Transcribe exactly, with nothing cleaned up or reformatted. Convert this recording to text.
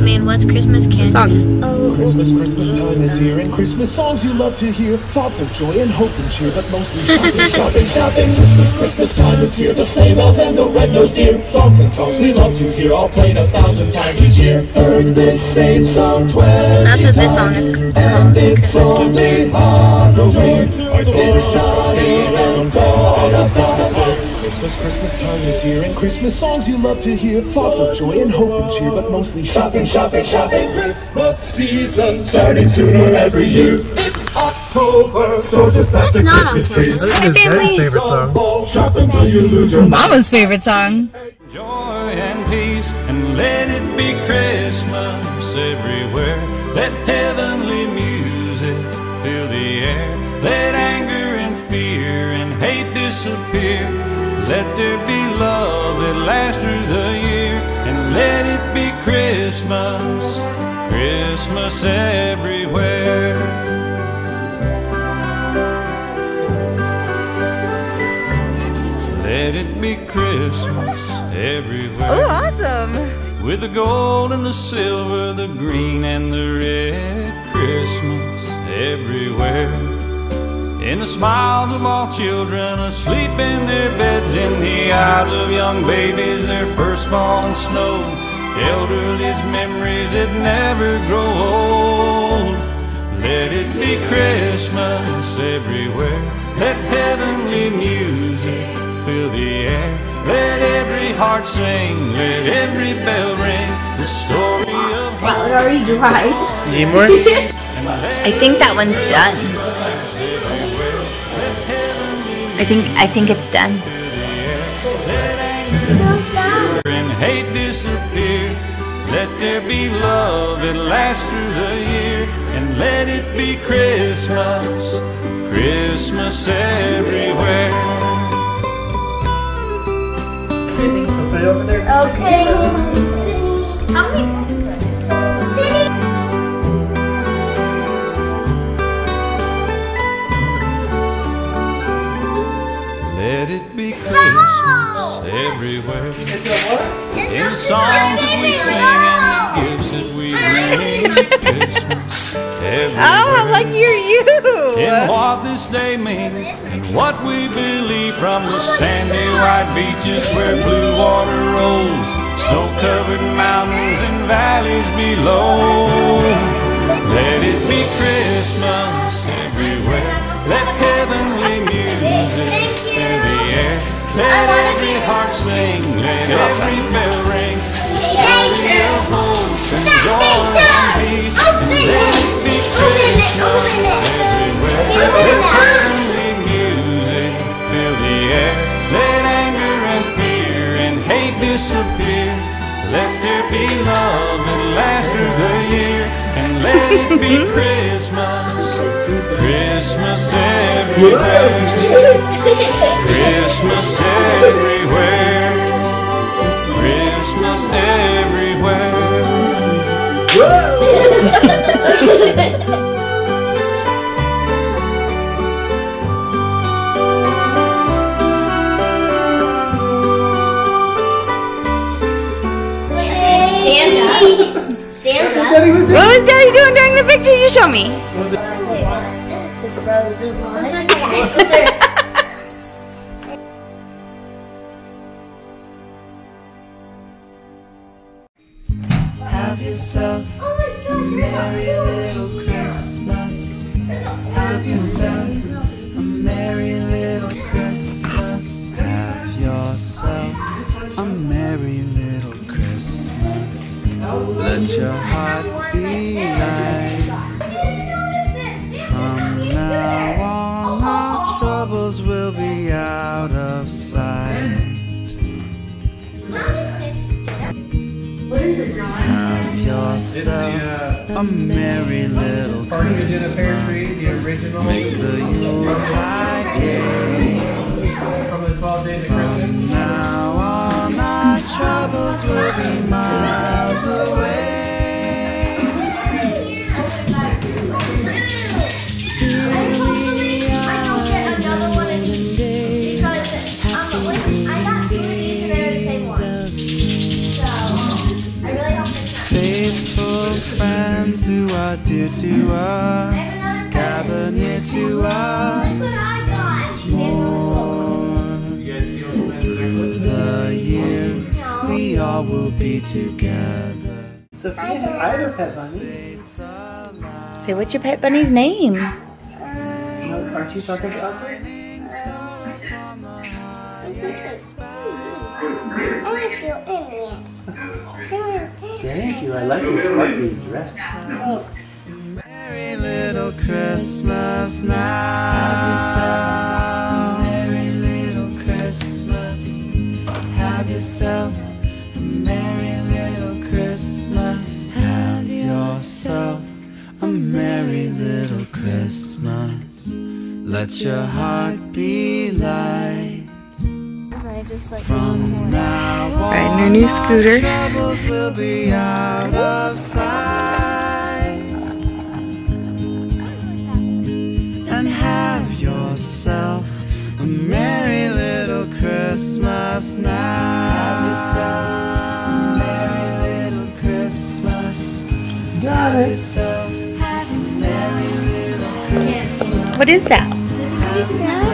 made What's Christmas Candy? Song. Oh. Christmas, Christmas time is here, and Christmas songs you love to hear. Thoughts of joy and hope and cheer, but mostly shopping, shopping, shopping. Christmas, Christmas time is here. The sleigh bells and the red-nosed deer. Songs and songs we love to hear, all played a thousand times each year. Heard this same song twenty That's what this song is called. and it's Christmas only Candy. Halloween. It's not even cold outside. Christmas, Christmas time is here, and Christmas songs you love to hear. Thoughts of joy and hope and cheer, but mostly shopping, shopping, shopping. Christmas season starting sooner every year. It's October, stores with plastic Christmas trees. I think it's Dad's favorite song. Shopping till you lose your mind. Mama's favorite song. Joy and peace, and let it be Christmas everywhere. Let heavenly music fill the air. Let anger and fear and hate disappear. Let there be love that lasts through the year. And let it be Christmas, Christmas everywhere. Let it be Christmas everywhere. Oh, awesome! With the gold and the silver, the green and the red. Christmas everywhere. In the smiles of all children asleep in their beds, in the eyes of young babies, their first falling snow, elderly's memories that never grow old. Let it be Christmas everywhere. Let heavenly music fill the air. Let every heart sing, let every bell ring, the story of Wow, it already dry. Need more? I think that one's done. I think I think it's done. Let anger and hate disappear. Let there be love that lasts through the year. And let it be Christmas, Christmas everywhere. So put it over there. Okay. How many? City. Let it be Christmas everywhere. In the songs that we sing and the gifts that we bring. Christmas everywhere. Oh, how lucky are you! In what this day means and what we believe, from the sandy white beaches where blue water rolls, snow-covered mountains and valleys below. Let it be Christmas everywhere. Let heavenly music fill the air. Let every heart sing, let every bell ring, the story of hope and joy and peace. And let it be Christmas everywhere. Let heavenly music fill the air. Let anger and fear and hate disappear. Let there be love that lasts through the year. And let it be Christmas, Christmas everywhere. Christmas everywhere. Christmas everywhere. Stand up. Stand up. What was Daddy doing during the picture? You show me. The frozen one. Have yourself a merry little Christmas. Have yourself a merry little Christmas. Have yourself a merry little Christmas. Let your heart be light. From now on, our troubles will be out of sight. Have yourself a merry little Christmas. Make the Yuletide gay. From now on, our troubles will be miles away. Faithful to us, gather near to us once more. Through the years, we all will be together. Sophia, I have a pet bunny. Say, what's your pet bunny's name? No, aren't you talking to us? Thank you. I like your sparkly dress. Merry little Christmas now. Have yourself a merry little Christmas. Have yourself a merry little Christmas. Have yourself a merry little Christmas. Let your heart be light. From now on, Riding her new scooter. troubles will be out of sight. And have yourself a merry little Christmas now. Have yourself a merry little Christmas. Got it. Have yourself a merry little Christmas. What is that? Have yourself